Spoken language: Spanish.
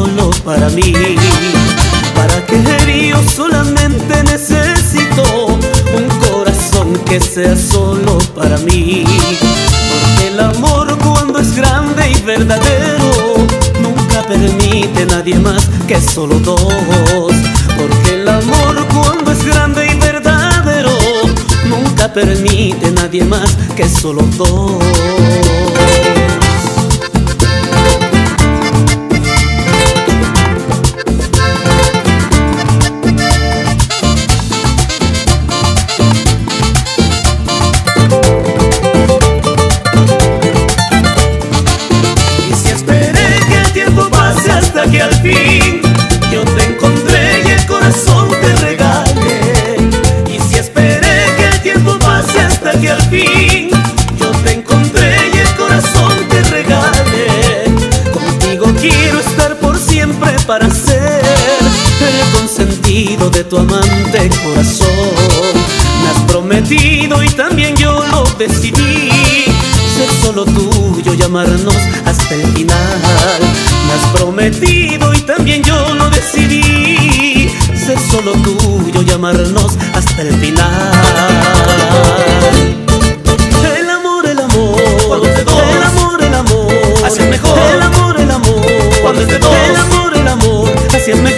solo para mí. ¿Para qué yo solamente necesito un corazón que sea solo para mí? Porque el amor cuando es grande y verdadero nunca permite nadie más que solo dos. Porque el amor cuando es grande y verdadero nunca permite nadie más que solo dos. Que al fin yo te encontré y el corazón te regale. Y si esperé que el tiempo pase hasta que al fin yo te encontré y el corazón te regale, contigo quiero estar por siempre para ser el consentido de tu amante corazón. Me has prometido y también yo lo decidí, ser solo tuyo y amarnos hasta el final. Me has prometido y también yo lo decidí, ser solo tuyo y amarnos hasta el final. El amor, cuando es de dos. El amor, así es mejor. El amor, cuando es de dos. El amor, así es mejor.